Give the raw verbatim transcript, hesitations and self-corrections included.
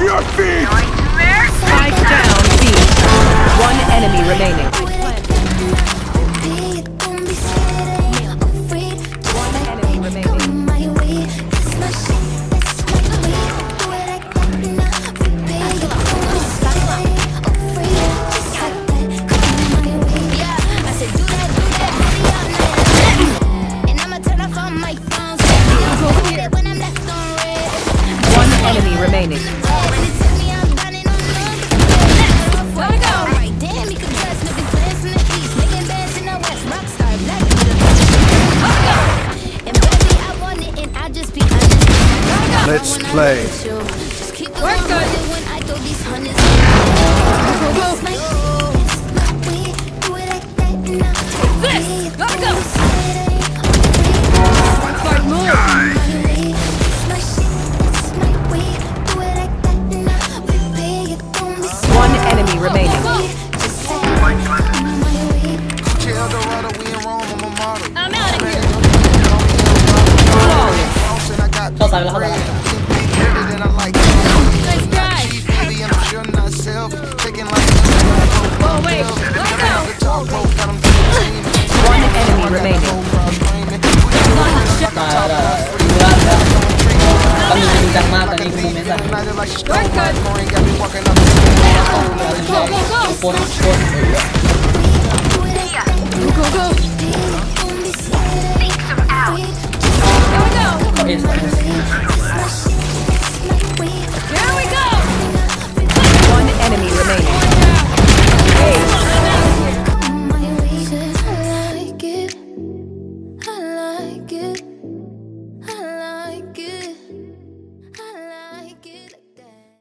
your feet! Spike down B. One enemy remaining. One enemy remaining. One enemy remaining. Let's play. We're good. Go, go. This! Gotta go! Smart move! One enemy remaining. I'm out of here! Sao sai lah, sao sai. Nice drive! Go away! Let go! One enemy remaining. Nah, ada dua ada. Kami bincang mata nih kumesa. We're good! Go, go, go! Pon, pon. Go, go! Here we go! Oh, yes, yes.